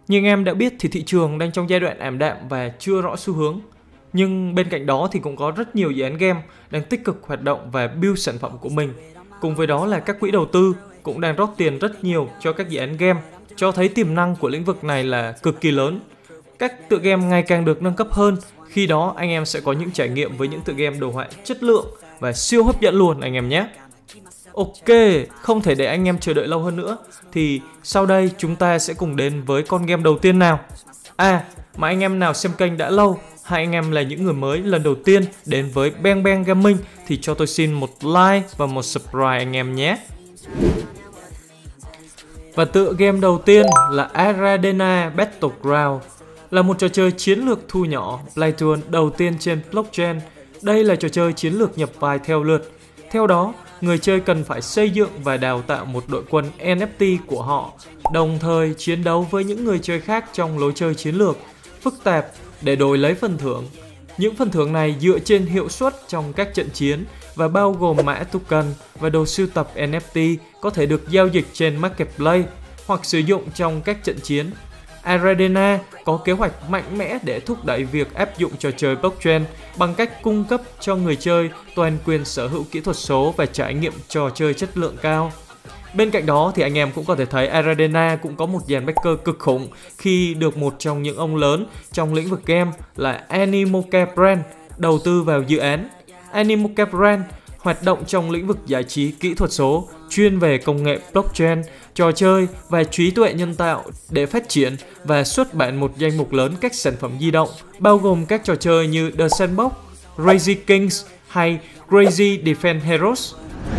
Như anh em đã biết thì thị trường đang trong giai đoạn ảm đạm và chưa rõ xu hướng. Nhưng bên cạnh đó thì cũng có rất nhiều dự án game đang tích cực hoạt động và build sản phẩm của mình. Cùng với đó là các quỹ đầu tư cũng đang rót tiền rất nhiều cho các dự án game, cho thấy tiềm năng của lĩnh vực này là cực kỳ lớn. Các tựa game ngày càng được nâng cấp hơn, khi đó anh em sẽ có những trải nghiệm với những tựa game đồ họa chất lượng và siêu hấp dẫn luôn anh em nhé. Ok, không thể để anh em chờ đợi lâu hơn nữa, thì sau đây chúng ta sẽ cùng đến với con game đầu tiên nào. Mà anh em nào xem kênh đã lâu, hay anh em là những người mới lần đầu tiên đến với Bang Bang Gaming thì cho tôi xin một like và một subscribe anh em nhé. Và tựa game đầu tiên là Aradena Battleground, là một trò chơi chiến lược thu nhỏ Playtoon đầu tiên trên blockchain. Đây là trò chơi chiến lược nhập vai theo lượt. Theo đó, người chơi cần phải xây dựng và đào tạo một đội quân NFT của họ, đồng thời chiến đấu với những người chơi khác trong lối chơi chiến lược phức tạp để đổi lấy phần thưởng. Những phần thưởng này dựa trên hiệu suất trong các trận chiến và bao gồm mã token và đồ sưu tập NFT có thể được giao dịch trên Marketplace hoặc sử dụng trong các trận chiến. Aradena có kế hoạch mạnh mẽ để thúc đẩy việc áp dụng trò chơi blockchain bằng cách cung cấp cho người chơi toàn quyền sở hữu kỹ thuật số và trải nghiệm trò chơi chất lượng cao. Bên cạnh đó thì anh em cũng có thể thấy Aradena cũng có một dàn backer cực khủng khi được một trong những ông lớn trong lĩnh vực game là Animoca Brand đầu tư vào dự án. Animoca Brand hoạt động trong lĩnh vực giải trí kỹ thuật số, chuyên về công nghệ blockchain, trò chơi và trí tuệ nhân tạo để phát triển và xuất bản một danh mục lớn các sản phẩm di động, bao gồm các trò chơi như The Sandbox, Crazy Kings hay Crazy Defense Heroes.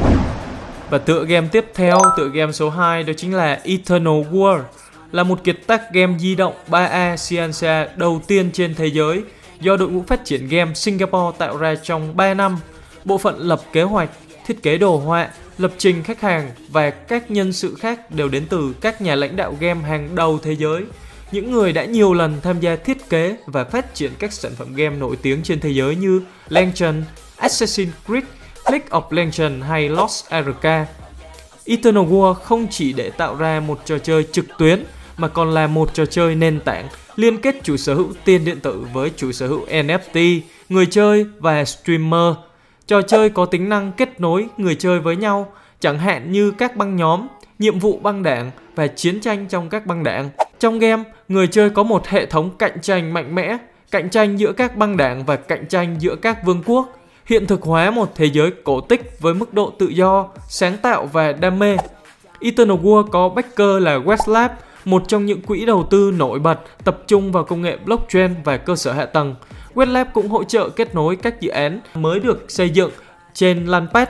Và tựa game tiếp theo, tựa game số 2 đó chính là Eternal War, là một kiệt tác game di động 3A Ciencia đầu tiên trên thế giới do đội ngũ phát triển game Singapore tạo ra trong 3 năm. Bộ phận lập kế hoạch, thiết kế đồ họa, lập trình khách hàng và các nhân sự khác đều đến từ các nhà lãnh đạo game hàng đầu thế giới, những người đã nhiều lần tham gia thiết kế và phát triển các sản phẩm game nổi tiếng trên thế giới như Legend, Assassin's Creed, League of Legends hay Lost Ark. Eternal War không chỉ để tạo ra một trò chơi trực tuyến mà còn là một trò chơi nền tảng liên kết chủ sở hữu tiền điện tử với chủ sở hữu NFT, người chơi và streamer. Trò chơi có tính năng kết nối người chơi với nhau, chẳng hạn như các băng nhóm, nhiệm vụ băng đảng và chiến tranh trong các băng đảng. Trong game, người chơi có một hệ thống cạnh tranh mạnh mẽ, cạnh tranh giữa các băng đảng và cạnh tranh giữa các vương quốc, hiện thực hóa một thế giới cổ tích với mức độ tự do, sáng tạo và đam mê. Eternal War có backer là Westlab, một trong những quỹ đầu tư nổi bật tập trung vào công nghệ blockchain và cơ sở hạ tầng. Westlab cũng hỗ trợ kết nối các dự án mới được xây dựng trên Launchpad.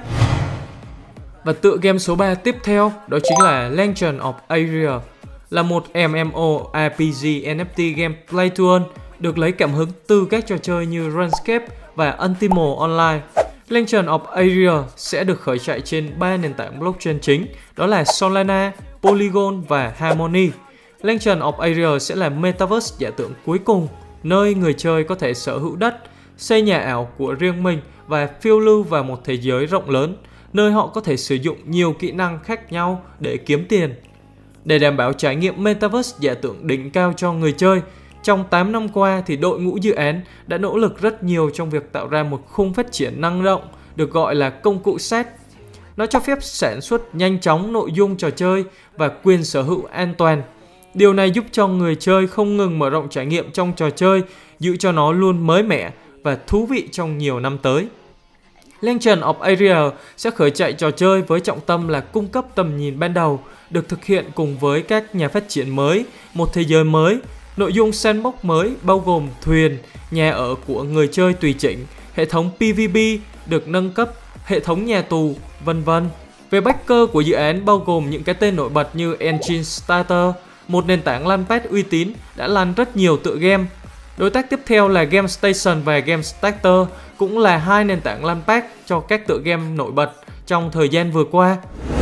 Và tựa game số 3 tiếp theo đó chính là Legend of Aria, là một MMORPG NFT game Playtoon được lấy cảm hứng từ các trò chơi như RuneScape và Ultimo Online. Legend of Aria sẽ được khởi chạy trên 3 nền tảng blockchain chính, đó là Solana, Polygon và Harmony. Legend of Aria sẽ là metaverse giả tưởng cuối cùng, nơi người chơi có thể sở hữu đất, xây nhà ảo của riêng mình và phiêu lưu vào một thế giới rộng lớn, nơi họ có thể sử dụng nhiều kỹ năng khác nhau để kiếm tiền. Để đảm bảo trải nghiệm metaverse giả tưởng đỉnh cao cho người chơi, trong 8 năm qua thì đội ngũ dự án đã nỗ lực rất nhiều trong việc tạo ra một khung phát triển năng động được gọi là công cụ SaaS. Nó cho phép sản xuất nhanh chóng nội dung trò chơi và quyền sở hữu an toàn. Điều này giúp cho người chơi không ngừng mở rộng trải nghiệm trong trò chơi, giữ cho nó luôn mới mẻ và thú vị trong nhiều năm tới. Legend of Aria sẽ khởi chạy trò chơi với trọng tâm là cung cấp tầm nhìn ban đầu, được thực hiện cùng với các nhà phát triển mới, một thế giới mới, nội dung sandbox mới bao gồm thuyền, nhà ở của người chơi tùy chỉnh, hệ thống PvP được nâng cấp, hệ thống nhà tù, vân vân. Về backer của dự án bao gồm những cái tên nổi bật như Engine Starter, một nền tảng Launchpad uy tín đã lan rất nhiều tựa game. Đối tác tiếp theo là GameStation và GameStarter, cũng là hai nền tảng Launchpad cho các tựa game nổi bật trong thời gian vừa qua.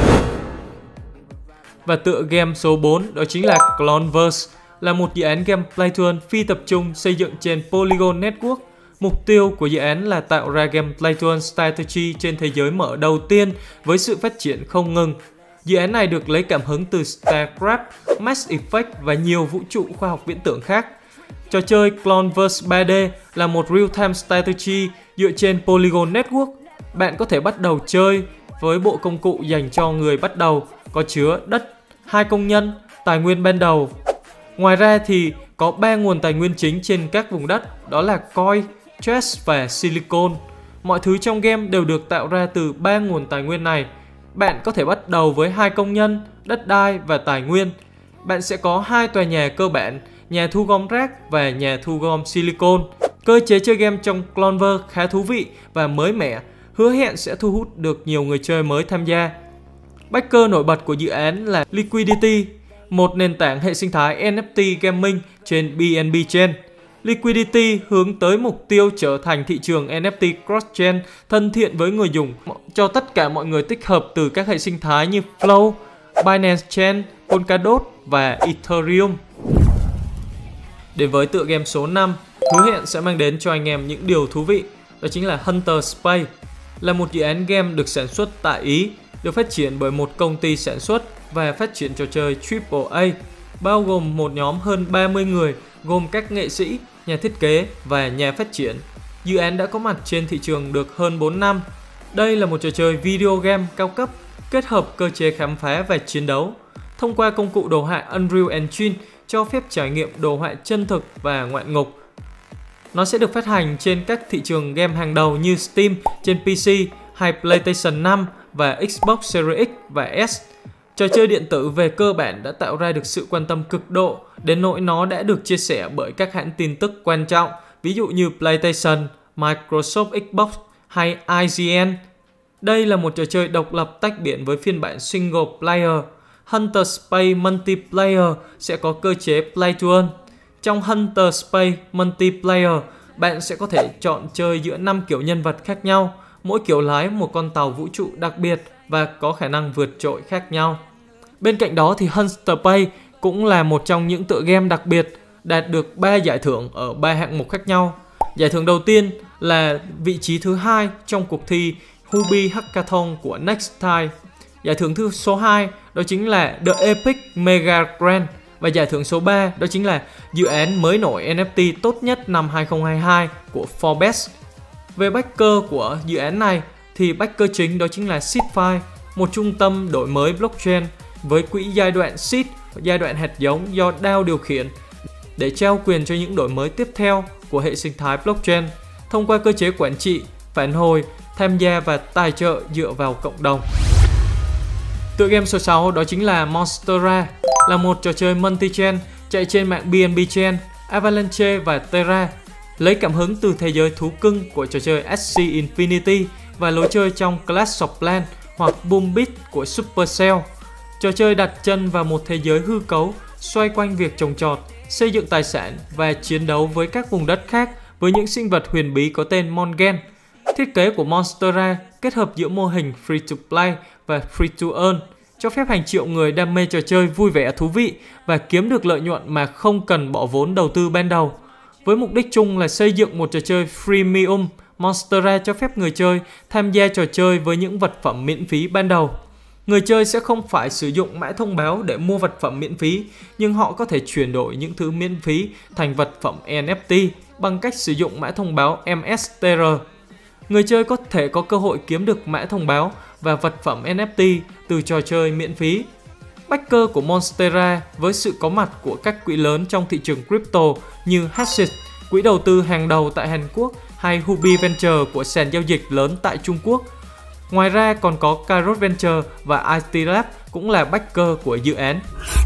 Và tựa game số 4 đó chính là Cloneverse, là một dự án game Playtoon phi tập trung xây dựng trên Polygon Network. Mục tiêu của dự án là tạo ra game Playtoon Strategy trên thế giới mở đầu tiên với sự phát triển không ngừng. Dự án này được lấy cảm hứng từ StarCraft, Mass Effect và nhiều vũ trụ khoa học viễn tưởng khác. Trò chơi Cloneverse 3D là một real-time strategy dựa trên Polygon Network. Bạn có thể bắt đầu chơi với bộ công cụ dành cho người bắt đầu, có chứa đất, 2 công nhân, tài nguyên ban đầu. Ngoài ra thì có 3 nguồn tài nguyên chính trên các vùng đất, đó là coin, chest và silicon. Mọi thứ trong game đều được tạo ra từ 3 nguồn tài nguyên này. Bạn có thể bắt đầu với 2 công nhân, đất đai và tài nguyên. Bạn sẽ có 2 tòa nhà cơ bản, nhà thu gom rác và nhà thu gom silicon. Cơ chế chơi game trong Cloneverse khá thú vị và mới mẻ, hứa hẹn sẽ thu hút được nhiều người chơi mới tham gia. Backer nổi bật của dự án là Liquidity, một nền tảng hệ sinh thái NFT gaming trên BNB Chain. Liquidity hướng tới mục tiêu trở thành thị trường NFT cross-chain thân thiện với người dùng cho tất cả mọi người tích hợp từ các hệ sinh thái như Flow, Binance Chain, Polkadot và Ethereum. Đến với tựa game số 5, hứa hẹn sẽ mang đến cho anh em những điều thú vị, đó chính là Hunter Space, là một dự án game được sản xuất tại Ý, được phát triển bởi một công ty sản xuất và phát triển trò chơi AAA, bao gồm một nhóm hơn 30 người, gồm các nghệ sĩ, nhà thiết kế và nhà phát triển. Dự án đã có mặt trên thị trường được hơn 4 năm. Đây là một trò chơi video game cao cấp, kết hợp cơ chế khám phá và chiến đấu. Thông qua công cụ đồ họa Unreal Engine cho phép trải nghiệm đồ họa chân thực và ngoạn mục. Nó sẽ được phát hành trên các thị trường game hàng đầu như Steam trên PC hay PlayStation 5 và Xbox Series X và S. Trò chơi điện tử về cơ bản đã tạo ra được sự quan tâm cực độ đến nỗi nó đã được chia sẻ bởi các hãng tin tức quan trọng, ví dụ như PlayStation, Microsoft Xbox hay IGN. Đây là một trò chơi độc lập tách biệt với phiên bản single player. Hunter Space Multiplayer sẽ có cơ chế Play to Earn. Trong Hunter Space Multiplayer, bạn sẽ có thể chọn chơi giữa 5 kiểu nhân vật khác nhau, mỗi kiểu lái một con tàu vũ trụ đặc biệt và có khả năng vượt trội khác nhau. Bên cạnh đó thì Hunter Space cũng là một trong những tựa game đặc biệt đạt được 3 giải thưởng ở 3 hạng mục khác nhau. Giải thưởng đầu tiên là vị trí thứ 2 trong cuộc thi Hubi Hackathon của Nextile. Giải thưởng số 2 đó chính là The Epic Mega Grand. Và giải thưởng số 3 đó chính là dự án mới nổi NFT tốt nhất năm 2022 của Forbes. Về backer của dự án này thì backer chính đó chính là Seedfy, một trung tâm đổi mới blockchain với quỹ giai đoạn seed, giai đoạn hạt giống do DAO điều khiển để trao quyền cho những đổi mới tiếp theo của hệ sinh thái blockchain thông qua cơ chế quản trị, phản hồi, tham gia và tài trợ dựa vào cộng đồng. Tựa game số 6 đó chính là Monstera, là một trò chơi multi-chain chạy trên mạng BNB Chain, Avalanche và Terra, lấy cảm hứng từ thế giới thú cưng của trò chơi Axie Infinity và lối chơi trong Clash of Clans hoặc Boom Beat của Supercell. Trò chơi đặt chân vào một thế giới hư cấu xoay quanh việc trồng trọt, xây dựng tài sản và chiến đấu với các vùng đất khác với những sinh vật huyền bí có tên Mongen. Thiết kế của Monstera kết hợp giữa mô hình free to play và free to earn, cho phép hàng triệu người đam mê trò chơi vui vẻ thú vị và kiếm được lợi nhuận mà không cần bỏ vốn đầu tư ban đầu. Với mục đích chung là xây dựng một trò chơi freemium, Monstera cho phép người chơi tham gia trò chơi với những vật phẩm miễn phí ban đầu. Người chơi sẽ không phải sử dụng mã thông báo để mua vật phẩm miễn phí, nhưng họ có thể chuyển đổi những thứ miễn phí thành vật phẩm NFT bằng cách sử dụng mã thông báo MSTR. Người chơi có thể có cơ hội kiếm được mã thông báo và vật phẩm NFT từ trò chơi miễn phí. Backer của Monstera với sự có mặt của các quỹ lớn trong thị trường crypto như Hashit, quỹ đầu tư hàng đầu tại Hàn Quốc, hay Huobi Venture của sàn giao dịch lớn tại Trung Quốc. Ngoài ra còn có Kairos Venture và IT Lab cũng là backer của dự án.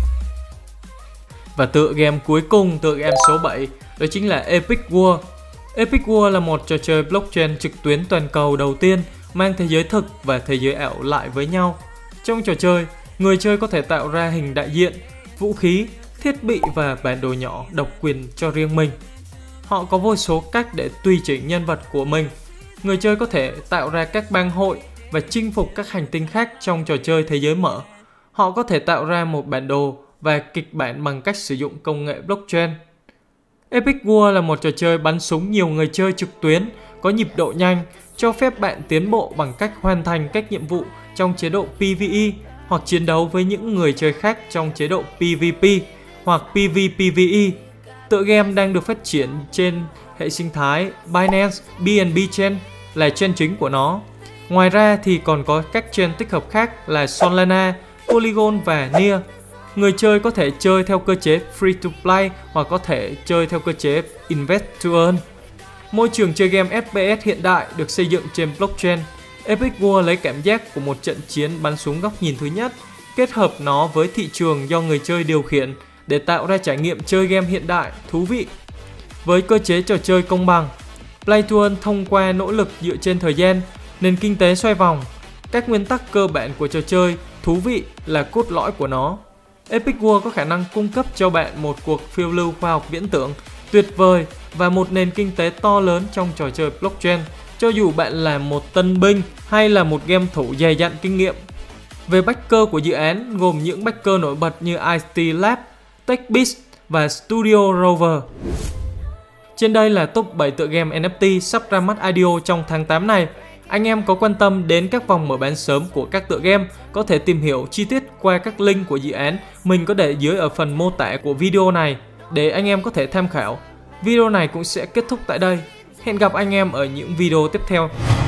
Và tựa game cuối cùng, tựa game số 7, đó chính là Epic World. Epic World là một trò chơi blockchain trực tuyến toàn cầu đầu tiên mang thế giới thực và thế giới ảo lại với nhau. Trong trò chơi, người chơi có thể tạo ra hình đại diện, vũ khí, thiết bị và bản đồ nhỏ độc quyền cho riêng mình. Họ có vô số cách để tùy chỉnh nhân vật của mình. Người chơi có thể tạo ra các bang hội và chinh phục các hành tinh khác trong trò chơi thế giới mở. Họ có thể tạo ra một bản đồ và kịch bản bằng cách sử dụng công nghệ blockchain. Epic World là một trò chơi bắn súng nhiều người chơi trực tuyến, có nhịp độ nhanh, cho phép bạn tiến bộ bằng cách hoàn thành các nhiệm vụ trong chế độ PvE hoặc chiến đấu với những người chơi khác trong chế độ PvP hoặc PvPvE. Tựa game đang được phát triển trên hệ sinh thái Binance BNB Chain là chain chính của nó. Ngoài ra thì còn có các chain tích hợp khác là Solana, Polygon và Near. Người chơi có thể chơi theo cơ chế free to play hoặc có thể chơi theo cơ chế invest to earn. Môi trường chơi game FPS hiện đại được xây dựng trên blockchain. Epic War lấy cảm giác của một trận chiến bắn súng góc nhìn thứ nhất, kết hợp nó với thị trường do người chơi điều khiển để tạo ra trải nghiệm chơi game hiện đại, thú vị. Với cơ chế trò chơi công bằng, Play to Earn thông qua nỗ lực dựa trên thời gian, nền kinh tế xoay vòng. Các nguyên tắc cơ bản của trò chơi thú vị là cốt lõi của nó. Epic War có khả năng cung cấp cho bạn một cuộc phiêu lưu khoa học viễn tưởng tuyệt vời và một nền kinh tế to lớn trong trò chơi blockchain, cho dù bạn là một tân binh hay là một game thủ dày dặn kinh nghiệm. Về backer của dự án gồm những backer nổi bật như IT Lab, TechBiz và Studio Rover. Trên đây là top 7 tựa game NFT sắp ra mắt IDO trong tháng 8 này. Anh em có quan tâm đến các vòng mở bán sớm của các tựa game, có thể tìm hiểu chi tiết qua các link của dự án mình có để dưới ở phần mô tả của video này để anh em có thể tham khảo. Video này cũng sẽ kết thúc tại đây. Hẹn gặp anh em ở những video tiếp theo.